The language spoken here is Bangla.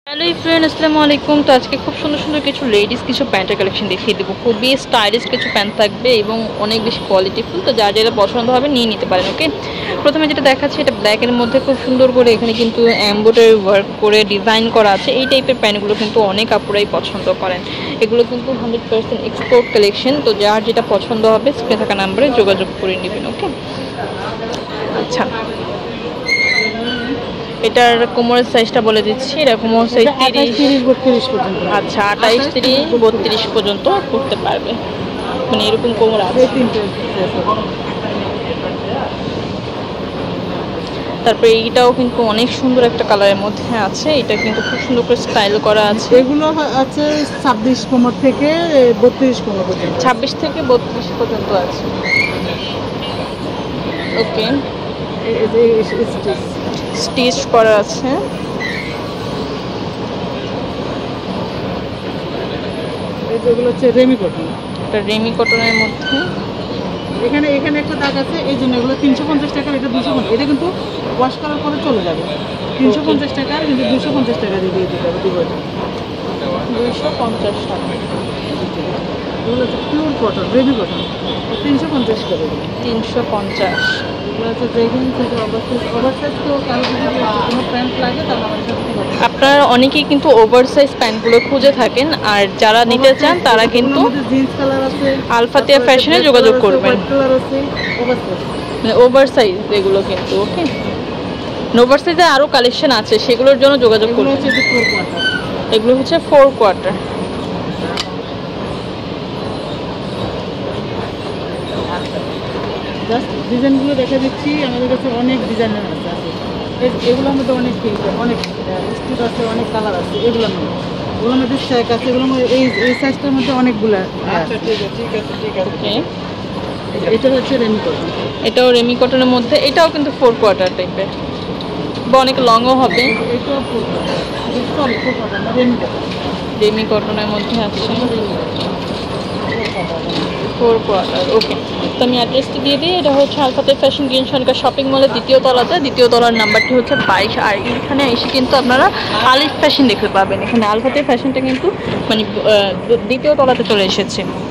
হ্যালো ফ্রেন্ড, আসসালামু আলাইকুম। তো আজকে খুব সুন্দর সুন্দর কিছু লেডিস কিছু প্যান্টের কালেকশন দেখিয়ে দেবো। খুবই স্টাইলিশ কিছু প্যান্ট থাকবে এবং অনেক বেশি কোয়ালিটিফুল। তো যার যেটা পছন্দ হবে নিয়ে নিতে পারেন। ওকে, প্রথমে যেটা দেখাচ্ছি এটা ব্ল্যাকের মধ্যে খুব সুন্দর করে এখানে কিন্তু এমব্রয়ডারি ওয়ার্ক করে ডিজাইন করা আছে। এই টাইপের প্যান্টগুলো কিন্তু অনেক আপুরাই পছন্দ করেন। এগুলো কিন্তু 100% এক্সপোর্ট কালেকশন। তো যার যেটা পছন্দ হবে স্ক্রিনে থাকা নাম্বারে যোগাযোগ করে নেবেন। ওকে, আচ্ছা, এটার কোমরের সাইজটা বলে দিচ্ছি। এটা কোমর সাইজ 30-32 পর্যন্ত। আচ্ছা, 28-30-32 পর্যন্ত করতে পারবে, মানে এরকম কোমর আছে। এই তিনটে তারপরে এইটাও কিন্তু অনেক সুন্দর একটা কালারের মধ্যে আছে। এটা কিন্তু খুব সুন্দর করে স্টাইল করা আছে। এগুলো আছে 26 কোমর থেকে 32 কোমর পর্যন্ত। 26 থেকে 32 পর্যন্ত আছে। ওকে, স্টিচ করা আছে। এগুলো হচ্ছে রেমি কটন। এটা রেমি কটনের মধ্যে। এখানে এখানে একটা দাগ আছে, এই জন্য এগুলো 350 টাকা, এটা 250। এটা কিন্তু ওয়াশ করার পরে চলে যাবে। 350 টাকা, কিন্তু 250 টাকা দিয়ে দিতে হবে। দিব এটা 250 টাকা। এগুলো হচ্ছে পিওর কটন, রেমি কটন। 350 করে 350। এগুলো হচ্ছে যেখান থেকে ওভারসাইজ তো কারো যদি কোনো প্যান্ট লাগে তাহলে আমার সাথে কথা বলবেন। আপনারা অনেকেই কিন্তু ওভারসাইজ প্যান্টগুলো খুঁজে থাকেন, আর যারা নিতে চান তারা কিন্তু জিন্স কালার আছে, আলফাতিয়া ফ্যাশনে যোগাযোগ করবেন। হোয়াইট কালার আছে, ওভারসাইজ। মানে ওভারসাইজ এগুলো কিন্তু। ওকে, ওভারসাইজে আরও কালেকশন আছে, সেগুলোর জন্য যোগাযোগ এগুলো করবেন। হচ্ছে 4 কোয়ার্টার। এগুলো হচ্ছে 4 কোয়ার্টার। জাস্ট ডিজাইনগুলো দেখা দিচ্ছি, আমাদের কাছে অনেক ডিজাইনের আছে। এগুলোর মধ্যে অনেক অনেক স্টিচ আছে, অনেক কালার আছে। এগুলোর মধ্যে স্ট্যাক আছে। এগুলোর মধ্যে এই সাইজটার মধ্যে অনেকগুলো। আচ্ছা, ঠিক আছে। ওকে, এটা হচ্ছে রেমি কটন। এটাও রেমি কটনের মধ্যে। এটাও কিন্তু 4 কোয়ার্টার টাইপের বা অনেক লংও হবে। এটাও 4 কোয়ার্টার। সরি, 4 কোয়ার্টার না, রেমি কটন। রেমি কটনের মধ্যে আছে 4 কোয়ার্টার। ওকে, তো আমি অ্যাড্রেসটি দিয়ে দিই। এটা হচ্ছে আলফাতে ফ্যাশন গ্রিন সরকার শপিং মলের দ্বিতীয় তলাতে। দ্বিতীয় তলার নাম্বারটি হচ্ছে 22। আর এখানে এসে কিন্তু আপনারা আলিফ ফ্যাশন দেখতে পাবেন। এখানে আলফাতে ফ্যাশনটা কিন্তু মানে দ্বিতীয় তলাতে চলে এসেছে।